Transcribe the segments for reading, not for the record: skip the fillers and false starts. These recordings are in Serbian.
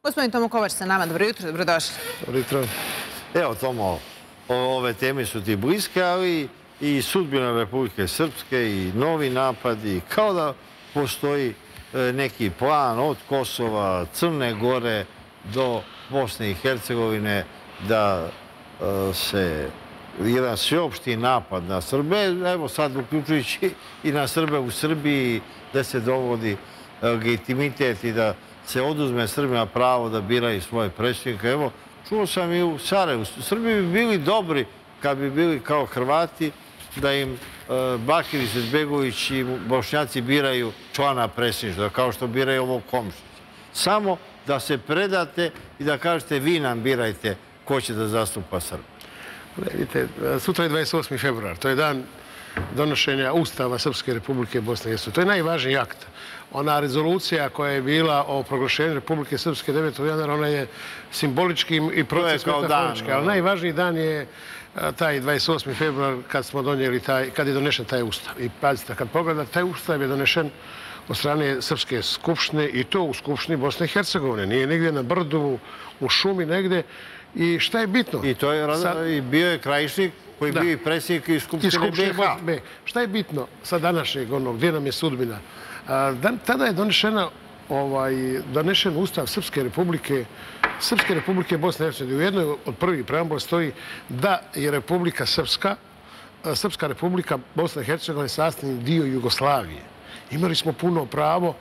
Gospodin Tomo Kovač sa nama, dobro jutro, dobrodošli. Dobro jutro. Evo, Tomo, ove teme su ti bliske, ali i sudbina Republike Srpske i novi napadi, kao da postoji neki plan od Kosova, Crne Gore do Bosne i Hercegovine da se jedan sveopšti napad na Srbe, evo sad uključujući i na Srbe u Srbiji, da se dovodi legitimitet i da se oduzme Srbima pravo da biraju svoje predsjednike. Evo, čuo sam i u Sarajevu. Srbi bi bili dobri kad bi bili kao Hrvati, da im Bakir Izetbegović i Bošnjaci biraju člana predsjedništva, kao što biraju ovog Komšića. Samo da se predate i da kažete vi nam birajte ko će da zastupa Srbe. Vidite, sutra je 28. februar. To je dan donošenja Ustava Srpske Republike Bosne i Hercegovine. To je najvažniji akt. Ona rezolucija koja je bila o proglašenju Republike Srpske 9. januara, ona je simbolički i proces metaforički. Ali najvažniji dan je taj 28. februar kad je donešen taj Ustav. I pazite, kad pogledate, taj Ustav je donešen od strane Srpske skupštine i to u Skupštini Bosne i Hercegovine. Nije nigdje na brdu, u šumi, negdje. I šta je bitno? I to je bio je Krajišnik koji je bio i predsjednik iz Skupštine BiH. Šta je bitno sa današnjeg gdje nam je sudbina? Tada je donešen Ustav Srpske Republike Bosne i Hercegovine. U jednoj od prvih preambula stoji da je Republika Srpska Republika Bosne i Hercegovine sastavni dio Jugoslavije. Imali smo puno pravo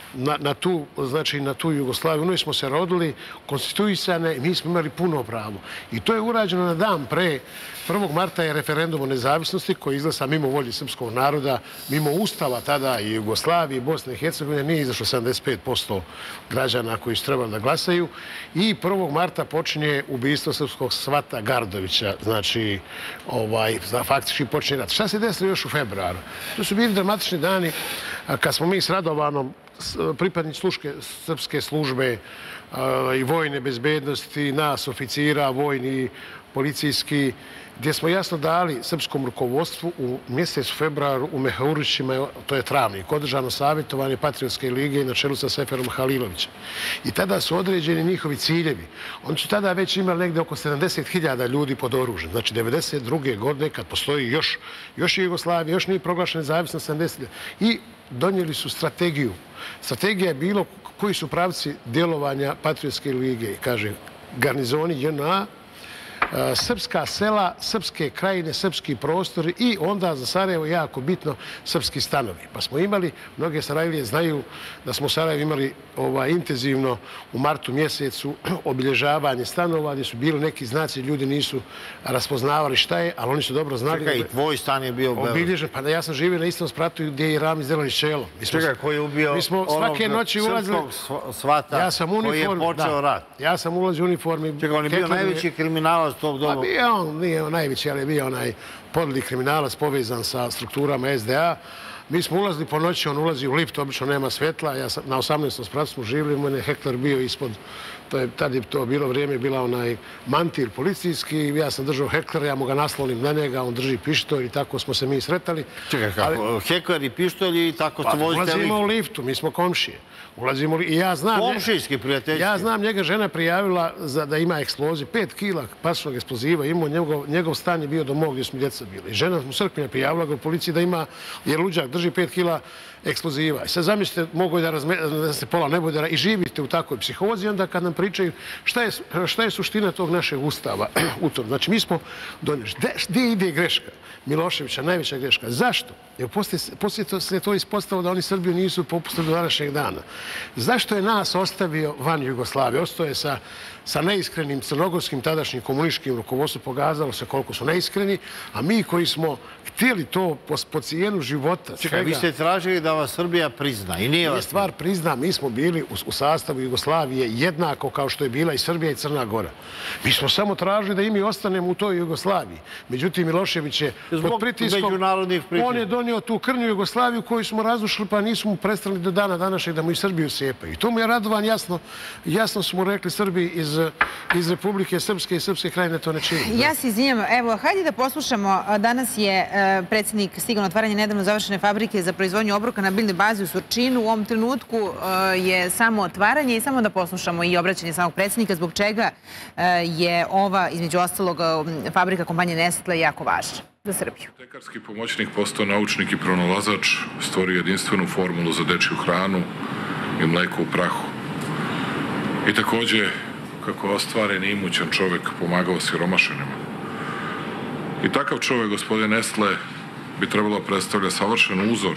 na tu Jugoslaviju. U njoj smo se rodili, konstituisane i mi smo imali puno pravo. I to je urađeno na dan pre 1. marta je referendum o nezavisnosti koji izglasa mimo volje srpskog naroda, mimo Ustava tada i Jugoslavije i Bosne i Hercegovine. Nije izašlo 75% građana koji su trebali da glasaju. I 1. marta počinje ubistvo srpskog Svata Gardovića. Znači, faktički počinje rat. Šta se desilo još u februaru? To su bili dramatični dani kad smo mi s Radovanom, pripadnici srpske službe i vojne bezbednosti, nas, oficira, vojni, policijski, gdje smo jasno dali srpskom rukovodstvu u mjesecu februaru u Mehurićima, to je travnik, održano savjetovanje Patriotske lige na čelu sa Seferom Halilovićem. I tada su određeni njihovi ciljevi. Oni su tada već imali negdje oko 70.000 ljudi pod oružjem. Znači, 1992. godine, kad postoji još je Jugoslavija, još nije proglašena nezavisnost 70.000. I donijeli su strategiju. Strategija je bilo koji su pravci djelovanja Patriotske lige. Kaže, garnizoni JNA, srpska sela, srpske krajine, srpski prostori i onda za Sarajevo jako bitno srpski stanovi. Pa smo imali, mnoge Sarajevije znaju da smo u Sarajevu imali intenzivno u martu mjesecu obilježavanje stanova gdje su bili neki znaci, ljudi nisu raspoznavali šta je, ali oni su dobro znali. Čekaj, i tvoj stan je bio obilježen. Pa ja sam živio na istom spratu gdje je Ramiz Delanić čelo. Čekaj, koji je ubio onog srpskog Svata koji je počeo rat? Ja sam ulazio u uniformi. Čekaj, on je bio najveći kriminalac tog doba. On nije najveći, ali je bio onaj podli kriminalac povezan sa strukturama SDA. Mi smo ulazili po noći, on ulazi u lift, obično nema svjetla. Na 18. spratu smo živjeli, moj je Hekler bio ispod, tad je to bilo vrijeme, bila onaj mantil policijski, ja sam držao Heklera, ja mu ga naslonim na njega, on drži pištolj i tako smo se mi sretali. Čekaj, kako? Hekler i pištolj i tako ste vozite lift? Ulazimo u liftu, mi smo komšije. I ja znam... Komšijski, prijateljski. Ja znam, njega žena prijavila da ima eksploziju. 5 kila pasivnog eksploziva imao, njegov stan je bio do mog gdje smo djeca bili. I žena mu Srpnja prijavila ga u policiji da ima, jer luđak drži 5 kila eksploziva. I sad zamislite, mogu da se pola nebodera i živite u takvoj psihozi, onda kad nam pričaju šta je suština tog našeg ustava u tom. Znači, mi smo donijeli. Gdje ide greška? Miloševića, najveća greška. Zašto? Jer poslije se to ispostavilo da oni Srbiju nisu popustili do današnjeg dana. Zašto je nas ostavio van Jugoslavije? Ostao je sa neiskrenim crnogorskim tadašnjim komunističkim rukovodstvom, pokazalo se koliko su neiskreni, a mi koji smo htjeli to po cijenu života... Čekaj, vi ste tražili da vas Srbija prizna i nije vas... Stvar prizna, mi smo bili u sastavu Jugoslavije jednako kao što je bila i Srbija i Crna Gora. Mi smo samo tražili da i mi ostanemo u toj Jugoslaviji. Međutim, Milošević je pod pritiskom... On je donio tu krnju Jugoslaviju koju smo razrušili, pa nismo prestali do dana današnjeg da mu i Srbiju sijepaju. I to mu je Radovan jasno smo rekli Srbiji iz Republike Srpske i Srpske krajine to ne čini. Ja se izvinjam. Evo, hajde da poslušamo. Danas je predsjednik stigao na otvaranje nedavno završene fabrike za proizvodnju obroka na biljnoj bazi u Surčinu. U ovom trenutku je samo otvaranje i samo da poslušamo i obraćanje samog predsjednika zbog čega je ova, između ostalog, fabrika kompanije Nestle jako važna za Srbiju. Apotekarski pomoćnik postao naučnik i pronalazač, stvorio jedinstvenu formulu za dečju hranu i mleko u prahu. I takođe, kako je ostvaren i imućan čovek, pomagao siromašenima. I takav čovek, gospodin Nestle, bi trebalo predstavlja savršen uzor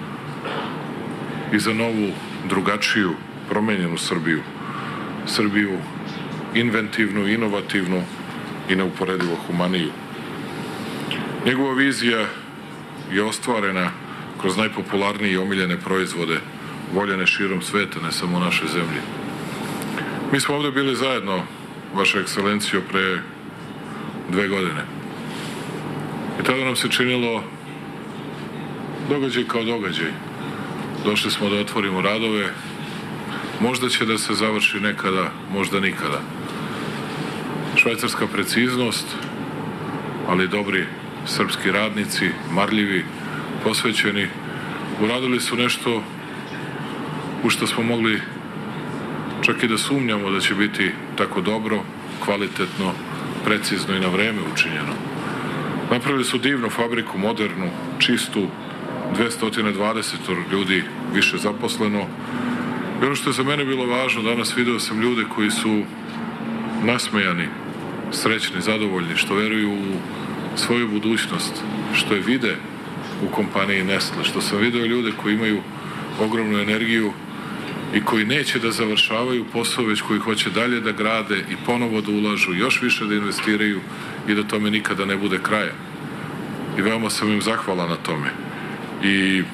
i za novu, drugačiju, promenjenu Srbiju. Srbiju inventivnu, inovativnu i neuporedivo humaniju. Njegova vizija je ostvarena kroz najpopularnije i omiljene proizvode, voljene širom sveta, ne samo u našoj zemlji. Mi smo ovde bili zajedno, Vaša ekscelencijo, pre 2 godine. I tada nam se činilo događaj kao događaj. Došli smo da otvorimo radove. Možda će da se završi nekada, možda nikada. Švajcarska preciznost, ali dobri srpski radnici, marljivi, posvećeni, uradili su nešto u što smo mogli čak i da sumnjamo da će biti tako dobro, kvalitetno, precizno i na vreme učinjeno. Napravili su divnu fabriku, modernu, čistu, 220 ljudi više zaposleno. I ono što je za mene bilo važno, danas video sam ljude koji su nasmejani, srećni, zadovoljni, što veruju u svoju budućnost, što je vide u kompaniji Nestle, što sam video ljude koji imaju ogromnu energiju i koji neće da završavaju posao, već koji hoće dalje da grade i ponovo da ulažu, još više da investiraju i da tome nikada ne bude kraja. I veoma sam im zahvalan na tome. I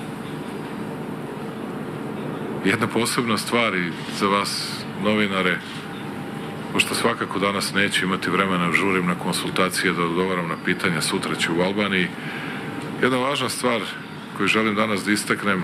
jedna posebna stvar i za vas, novinare, pošto svakako danas neću imati vremena, žurim na konsultacije da odgovaram na pitanja, sutra ću u Albaniji. Jedna važna stvar koju želim danas da istaknem,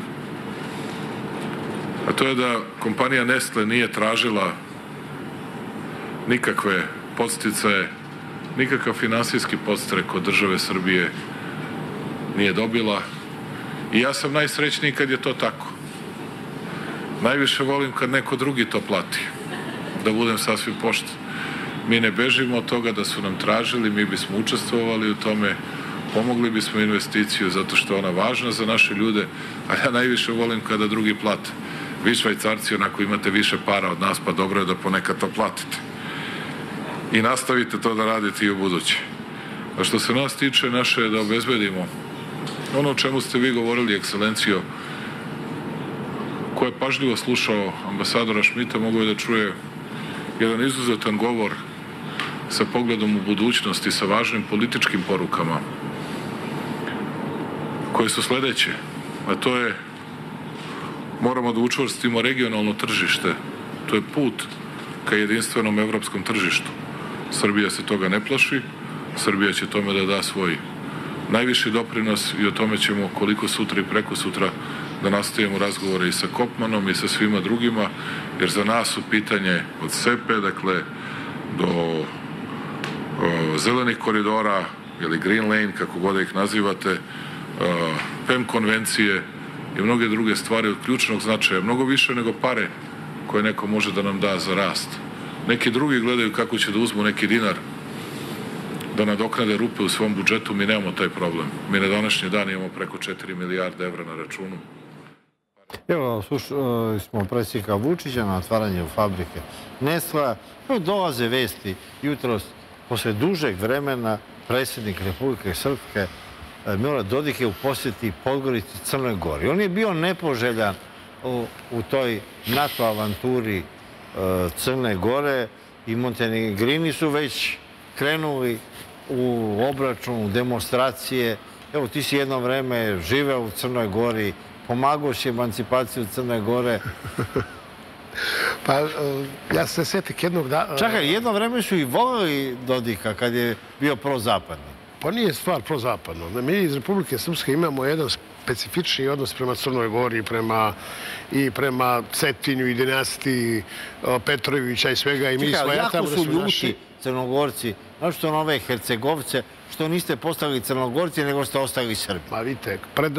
a to je da kompanija Nestle nije tražila nikakve podsticaje, nikakav finansijski podstrek od države Srbije nije dobila. I ja sam najsrećniji kad je to tako. Najviše volim kad neko drugi to plati. Da budem sasvim pošten. Mi ne bežimo od toga da su nam tražili, mi bismo učestvovali u tome, pomogli bismo investiciju zato što je ona važna za naše ljude, a ja najviše volim kada drugi plate. Vi Švajcarci onako imate više para od nas, pa dobro je da ponekad to platite. I nastavite to da radite i u buduće. A što se nas tiče, naše je da obezbedimo ono o čemu ste vi govorili, ekscelencijo, ko je pažljivo slušao ambasadora Šmita, mogu je da čuje jedan izuzetan govor sa pogledom u budućnosti, sa važnim političkim porukama, koje su sledeće, a to je moramo da učvrstimo regionalno tržište. To je put ka jedinstvenom evropskom tržištu. Srbija se toga ne plaši, Srbija će tome da da svoj najviši doprinos i o tome ćemo koliko sutra i preko sutra da nastavimo razgovore i sa Kopmanom i sa svima drugima, jer za nas su pitanje od SEPE, dakle, do zelenih koridora ili Green Lane, kako god da ih nazivate, PEM konvencije i mnoge druge stvari od ključnog značaja, mnogo više nego pare koje neko može da nam da za rast. Neki drugi gledaju kako će da uzmu neki dinar da nadoknade rupe u svom budžetu, mi nemamo taj problem. Mi na današnji dan imamo preko 4 milijarde evra na računu. Evo, slušali smo predsjednika Vučića na otvaranju fabrike Nestle. Dolaze vesti jutros, posle dužeg vremena, predsjednik Republike Srpske Milorad Dodik je u posjeti Podgorici, Crnoj Gori. On je bio nepoželjan u toj NATO avanturi Crne Gore i Montenegrini su već krenuli u obračun, u demonstracije. Evo, ti si jedno vreme živeo u Crnoj Gori, pomagao si emancipaciju Crne Gore. Pa, ja se sjetik jednog dana... Čakaj, jedno vreme su i voleli Dodika kad je bio prozapadni. Pa nije stvar prozapadno. Mi iz Republike Srpske imamo jedan specifični odnos prema Crnoj Gori i prema Cetinju i dinastiji Petrovića i svega. I mi jako su ljuti Crnogorci, znači što nove Hercegovce, što niste postali Crnogorci, nego ste ostali Srbi? Pa vidite, pred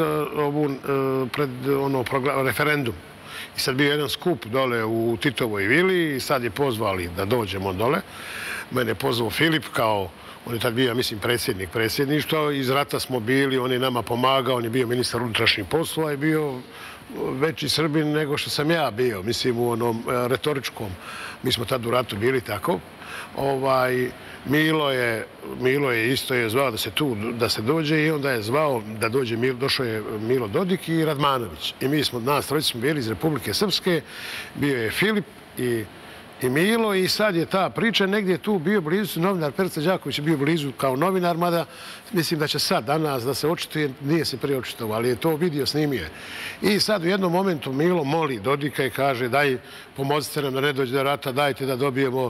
referendum. I sad bio jedan skup dole u Titovoj vili i sad je pozvali da dođemo dole. Mene je pozvao Filip kao, on je tad bio, ja mislim, predsjednik predsjedništva. Iz rata smo bili, on je nama pomagao, on je bio ministar unutrašnjih poslova i bio veći Srbin nego što sam ja bio, mislim, u onom retoričkom. Mi smo tad u ratu bili tako. Milo je isto zvao da se dođe i onda je zvao da dođe, došao je Milo Dodik i Radmanović. I mi smo, nas trojice smo bili iz Republike Srpske, bio je Filip i Milo i sad je ta priča negdje tu bio blizu, novinar Perica Đaković je bio blizu kao novinar, mada mislim da će sad, danas, da se očituje, nije se prije očitovao, ali je to vidio, snimio. I sad u jednom momentu Milo moli Dodika i kaže daj, pomozite nam da ne dođe do rata, dajte da dobijemo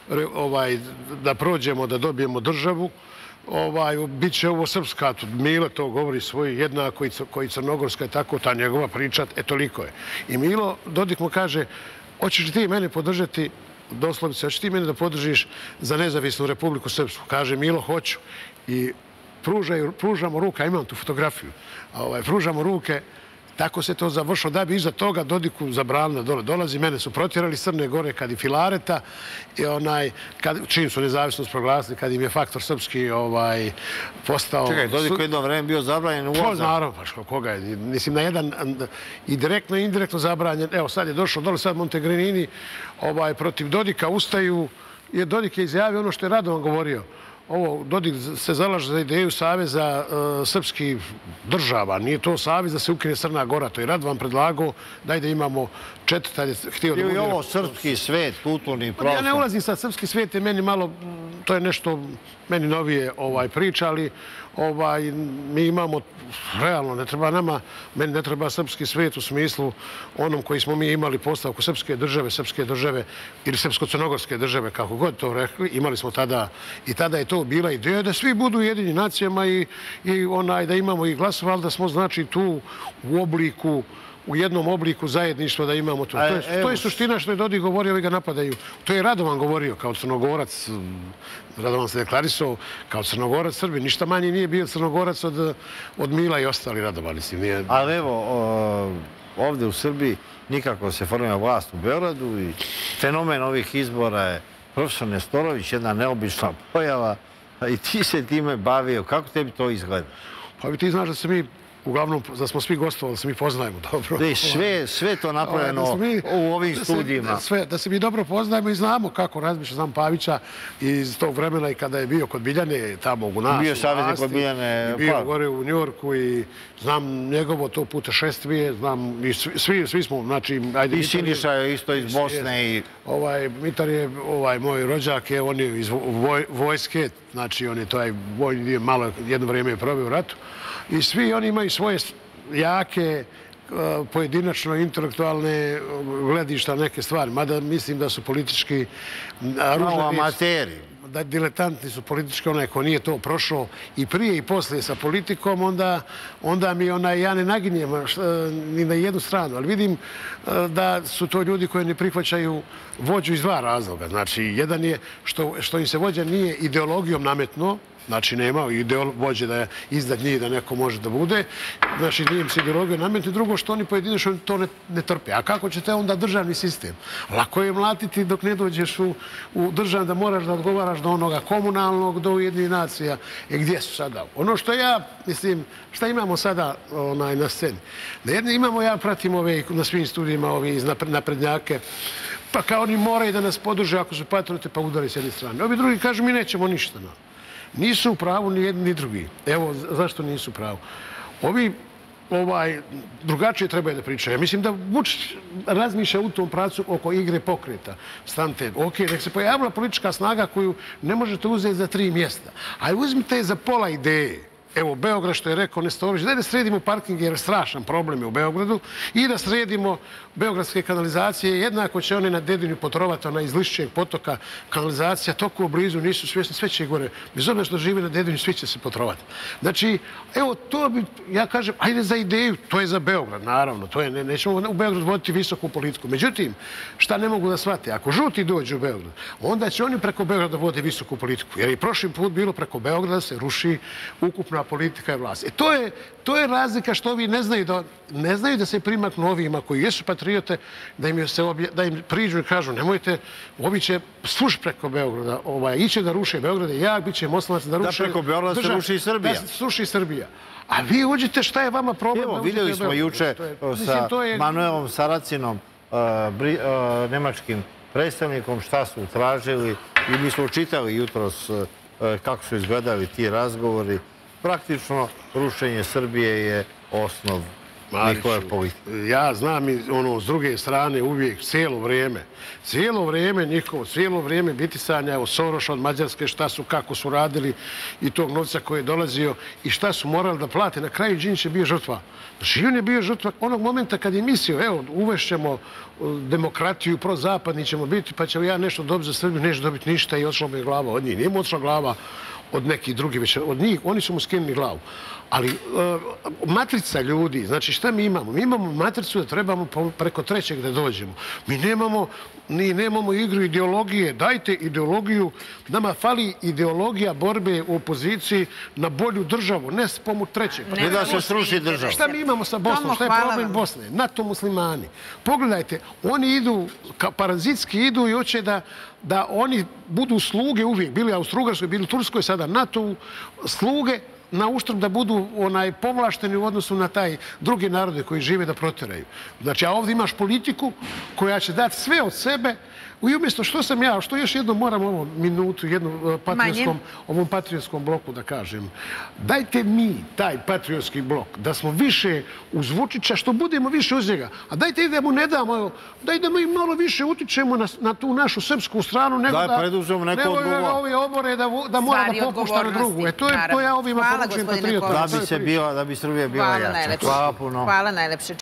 da prođemo, da dobijemo državu, bit će ovo srpska, Milo to govori svoj jednako koji crnogorska je tako, ta njegova priča, toliko je. I Milo, Dodik mu kaže, hoćeš ti mene podržati, doslovce, hoćeš ti mene da podržiš za nezavisnu Republiku Srpsku? Kaže Milo, hoću. I pružamo ruke, a imam tu fotografiju, pružamo ruke. Tako se to završilo, da bi iza toga Dodiku zabranilo dole dolazi. Mene su protjerali s Crne Gore kad i Filareta, čim su nezavisnost proglasili, kad im je Faktor srpski postao... Čekaj, Dodik je jedno vreme bio zabranjen u ulazak. Naravno, pa koga je? Mislim, na jedan i direktno i indirektno zabranjen. Evo, sad je došao dole, sad Montegrinini protiv Dodika ustaju. Dodik je izjavio ono što je Radovan govorio. Dodik se zalaže za ideju Saveza srpskih država. Nije to savez da se ukine Crna Gora. To je Radovan predlagao. Daj da imamo htio da bude... I ovo srpski svet, kulturni prostor. Ja ne ulazim sad. Srpski svet je meni malo... To je nešto meni novije priča, ali mi imamo... Realno, ne treba nama... Meni ne treba srpski svet u smislu onom koji smo mi imali postavku srpske države ili srpsko-crnogorske države, kako god to rekli. Imali smo tada i tada je to bila ideja da svi budu jedini nacijama i da imamo i glasova, ali da smo znači tu u jednom obliku zajedništva da imamo to. To je suština što je Dodik govorio, ovi ga napadaju. To je Radovan govorio kao Crnogorac. Radovan se deklarisao kao Crnogorac Srbi. Ništa manje nije bio Crnogorac od Mila i ostali Radovani. Ali evo, ovdje u Srbiji nikako se formira vlast u Beogradu i fenomen ovih izbora je profesor Nestorović, jedna neobična pojava i ti se time bavio. Kako tebi to izgleda? Pa ti znaš da se mi uglavnom, da smo svi gostovali, da se mi poznajemo dobro. Sve to napravljeno u ovim studijima. Da se mi dobro poznajemo i znamo kako razmišlja. Znam Pavića iz tog vremena i kada je bio kod Biljane, tamo u nas. Bio savjetnik kod Biljane. Bio gore u Njujorku i znam njegovo to putešestvije. Znam, i svi smo, znači... I Siniša je isto iz Bosne. Mitar je moj rođak, on je iz vojske, znači on je taj vojni dio, malo jedno vrijeme je probio u ratu. I svi oni imaju svoje jake, pojedinačno intelektualne gledišta neke stvari. Mada mislim da su politički... amateri. Diletantni su politički, onaj ko nije to prošao i prije i poslije sa politikom, onda mi ja ne naginjem ni na jednu stranu. Ali vidim da su to ljudi koji ne prihvaćaju vođu iz dva razloga. Znači, jedan je što im se vođa nije ideologijom nametnuo, znači nema vođe da je iznad njih da neko može da bude, znači nije im se ideologija nametnuti. Drugo, što oni pojedinačno to ne trpe. A kako ćete onda državni sistem? Lako je mlatiti dok ne dođeš u državu da moraš da odgovaraš do onoga komunalnog, do Ujedinjenih nacija. Gdje su sada? Ono što ja, mislim, šta imamo sada na sceni? Imamo, ja pratim na svim studijima iz naprednjake, pa kao oni moraju da nas podrže ako su patriote pa udari s jedne strane. Ovi drugi kažu mi nećemo ništa. Nisu u pravu ni jedni ni drugi. Evo zašto nisu u pravu. Ovi drugačije trebaju da pričaju. Ja mislim da Vučić razmišlja u tom pracu oko igre pokreta. Stante, ok, nek se pojavila politička snaga koju ne možete uzeti za 3 mjesta. Ali uzmite za pola ideje. evo, Beograd, što je rekao Nestorović, da sredimo parkinge jer strašan problem je u Beogradu i da sredimo beogradske kanalizacije. Jednako će one na Dedinju potrovati, ona iz Lišćeg potoka kanalizacija, toliko blizu, nisu svjesni, sve će gore. Bez obzira što žive na Dedinju, svi će se potrovati. Znači, evo, to bi, ja kažem, ajde za ideju, to je za Beograd, naravno, to je, nećemo u Beograd voditi visoku politiku. Međutim, šta ne mogu da shvate, ako žuti dođu u Beograd, onda će oni preko Beograda vode visoku politiku. Jer i prošli put bilo preko Beograda se ruši ukupna politika i vlast. To je razlika što ovi ne znaju da se primaknu ovima koji jesu patriote, da im priđu i kažu nemojte, ovi će sluš preko Beograda, iće da ruše Beograde, bit će Moslavac da ruše... Da preko Beograda se ruši i Srbija. Da se ruši i Srbija. A vi uđite, šta je vama problem? Evo, vidjeli smo juče sa Manuelom Saracinom, nemačkim predstavnikom, šta su tražili i mi smo čitali jutros kako su izgledali ti razgovori. Praktično, rušenje Srbije je osnov njihove politike. Ja znam i ono, s druge strane, uvijek, cijelo vrijeme bitisanja od Soroša, od Mađarske, šta su, kako su radili i tog novca koji je dolazio i šta su morali da plate. Na kraju Đinđić je bio žrtva. Znači, on je bio žrtva onog momenta kad je mislio, evo, uvešćemo demokratiju, prozapadni ćemo biti, pa ćemo ja nešto dobiti za Srbiju, neću dobiti ništa i odšla mu je glava od njih. Nije mu odšla glava od nekih drugih, već od njih, oni su mu skinuli glavu. Ali matrica ljudi, znači šta mi imamo? Mi imamo matricu da trebamo preko trećeg da dođemo. Mi nemamo igru ideologije. Dajte ideologiju. Nama fali ideologija borbe u opoziciji na bolju državu, ne s pomoć trećeg. Ne da se sruši država. Šta mi imamo sa Bosnom? Šta je problem Bosne? NATO muslimani. Pogledajte, oni idu, parazitski idu i hoće da oni budu sluge uvijek. Bili Austro-Ugarskoj, bili Turskoj, sada NATO sluge na uštrb da budu povlašteni u odnosu na taj drugi narode koji žive da proteraju. Znači, a ovdje imaš politiku koja će dati sve od sebe i umjesto što još jednom moram ovom minutu, ovom patriotskom bloku da kažem. Dajte mi taj patriotski blok, da smo više uz Vučića, što budemo više uz njega. A dajte da mu ne damo, dajte da mi malo više utičemo na tu našu srpsku stranu, nego da ove obore da mora da popušta na drugu. To ja ovima poručujem patriotima. Da bi Srbija bila jača. Hvala puno. Hvala najlepše.